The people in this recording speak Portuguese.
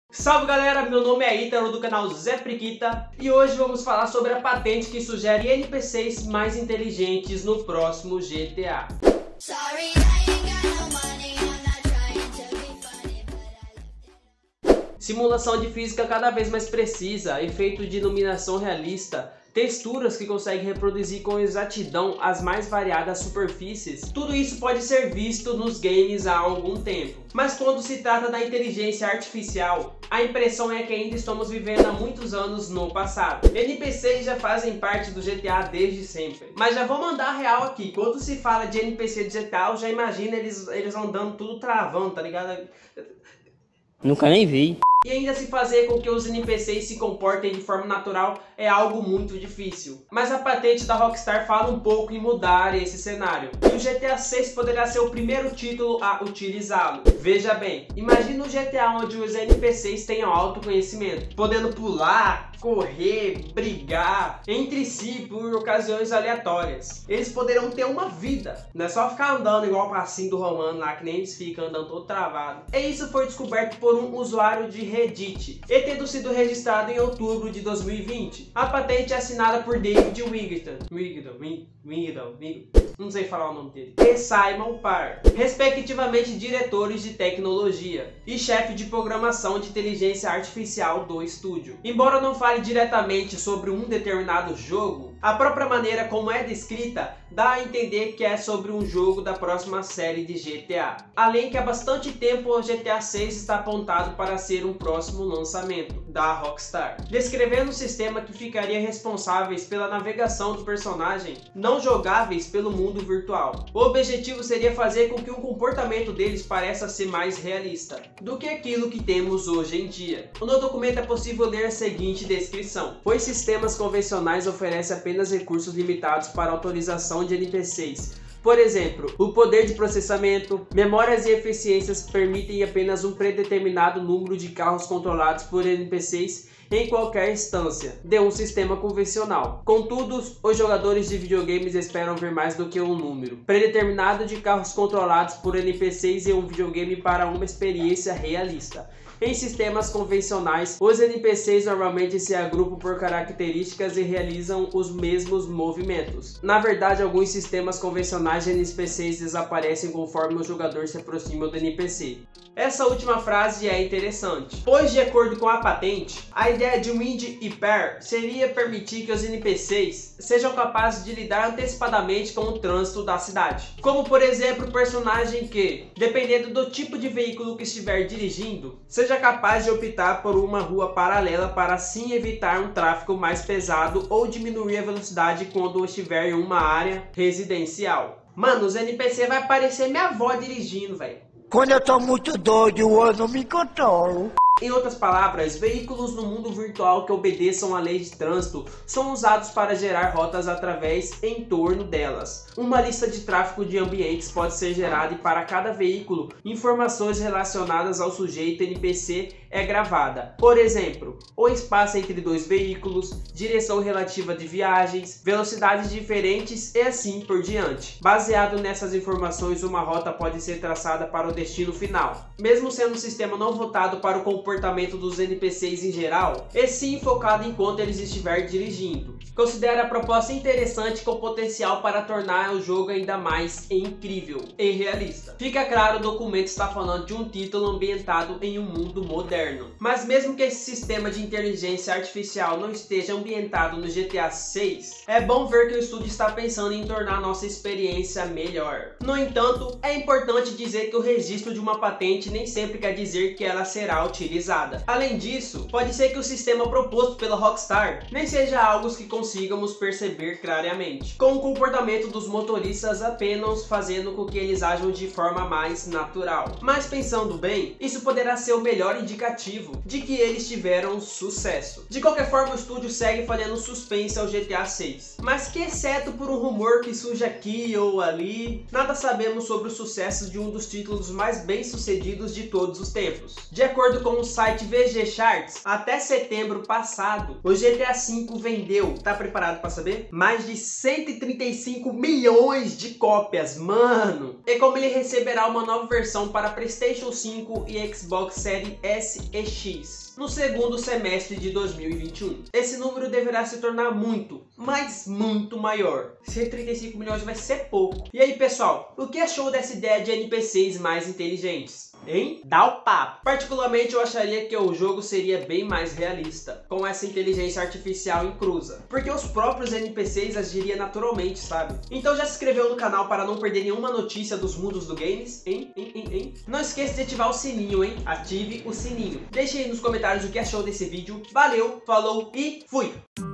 Salve galera, meu nome é Ítalo do canal Zé Priquita e hoje vamos falar sobre a patente que sugere NPCs mais inteligentes no próximo GTA. Simulação de física cada vez mais precisa, efeito de iluminação realista, texturas que conseguem reproduzir com exatidão as mais variadas superfícies. Tudo isso pode ser visto nos games há algum tempo. Mas quando se trata da inteligência artificial, a impressão é que ainda estamos vivendo há muitos anos no passado. NPCs já fazem parte do GTA desde sempre. Mas já vou mandar a real aqui, quando se fala de NPC de GTA, eu já imagino eles andando tudo travando, tá ligado? Nunca nem vi. E ainda se fazer com que os NPCs se comportem de forma natural é algo muito difícil. Mas a patente da Rockstar fala um pouco em mudar esse cenário. E o GTA 6 poderá ser o primeiro título a utilizá-lo. Veja bem, imagina um GTA onde os NPCs tenham autoconhecimento, podendo pular, correr, brigar entre si por ocasiões aleatórias. Eles poderão ter uma vida, não é só ficar andando igual o passinho do Romano lá, que nem eles ficam andando todo travado. E isso foi descoberto por um usuário de Reddit, e tendo sido registrado em outubro de 2020. A patente é assinada por David Wigdon, não sei falar o nome dele, e Simon Parr, respectivamente diretores de tecnologia e chefe de programação de inteligência artificial do estúdio. Embora não fale diretamente sobre um determinado jogo, a própria maneira como é descrita dá a entender que é sobre um jogo da próxima série de GTA. Além que há bastante tempo o GTA 6 está apontado para ser um próximo lançamento da Rockstar, descrevendo um sistema que ficaria responsáveis pela navegação do personagem, não jogáveis pelo mundo virtual. O objetivo seria fazer com que o comportamento deles pareça ser mais realista do que aquilo que temos hoje em dia. No documento é possível ler a seguinte descrição: pois sistemas convencionais oferecem apenas recursos limitados para autorização de NPCs. Por exemplo, o poder de processamento, memórias e eficiências permitem apenas um predeterminado número de carros controlados por NPCs em qualquer instância de um sistema convencional. Contudo, os jogadores de videogames esperam ver mais do que um número predeterminado de carros controlados por NPCs em um videogame para uma experiência realista. Em sistemas convencionais, os NPCs normalmente se agrupam por características e realizam os mesmos movimentos. Na verdade, alguns sistemas convencionais de NPCs desaparecem conforme o jogador se aproxima do NPC. Essa última frase é interessante, pois de acordo com a patente, a ideia de Wind e Parr seria permitir que os NPCs sejam capazes de lidar antecipadamente com o trânsito da cidade. Como por exemplo, o personagem que, dependendo do tipo de veículo que estiver dirigindo, seja capaz de optar por uma rua paralela para assim evitar um tráfego mais pesado ou diminuir a velocidade quando estiver em uma área residencial. Mano, os NPC vai parecer minha avó dirigindo, velho. Quando eu tô muito doido, eu não me controlo. Em outras palavras, veículos no mundo virtual que obedeçam à lei de trânsito são usados para gerar rotas através em torno delas. Uma lista de tráfego de ambientes pode ser gerada e para cada veículo, informações relacionadas ao sujeito NPC é gravada. Por exemplo, o espaço entre dois veículos, direção relativa de viagens, velocidades diferentes e assim por diante. Baseado nessas informações, uma rota pode ser traçada para o destino final. Mesmo sendo um sistema não voltado para o comportamento dos NPCs em geral, e sim focado enquanto eles estiverem dirigindo. Considero a proposta interessante com potencial para tornar o jogo ainda mais incrível e realista. Fica claro, o documento está falando de um título ambientado em um mundo moderno. Mas mesmo que esse sistema de inteligência artificial não esteja ambientado no GTA 6, é bom ver que o estúdio está pensando em tornar nossa experiência melhor. No entanto, é importante dizer que o registro de uma patente nem sempre quer dizer que ela será utilizada. Além disso, pode ser que o sistema proposto pela Rockstar nem seja algo que consigamos perceber claramente, com o comportamento dos motoristas apenas fazendo com que eles ajam de forma mais natural. Mas pensando bem, isso poderá ser o melhor indicativo de que eles tiveram sucesso. De qualquer forma, o estúdio segue fazendo suspense ao GTA 6, mas que, exceto por um rumor que surge aqui ou ali, nada sabemos sobre o sucesso de um dos títulos mais bem sucedidos de todos os tempos. De acordo com o site VG Charts, até setembro passado, o GTA V vendeu, tá preparado para saber? Mais de 135 milhões de cópias, mano! E como ele receberá uma nova versão para PlayStation 5 e Xbox Series S e X. no segundo semestre de 2021. Esse número deverá se tornar muito, mas muito maior. 135 milhões vai ser pouco. E aí, pessoal, o que achou dessa ideia de NPCs mais inteligentes? Hein? Dá o papo! Particularmente eu acharia que o jogo seria bem mais realista, com essa inteligência artificial inclusa, porque os próprios NPCs agiriam naturalmente, sabe? Então já se inscreveu no canal para não perder nenhuma notícia dos mundos do games? Hein? Não esqueça de ativar o sininho, hein? Ative o sininho. Deixe aí nos comentários o que achou desse vídeo. Valeu, falou e fui!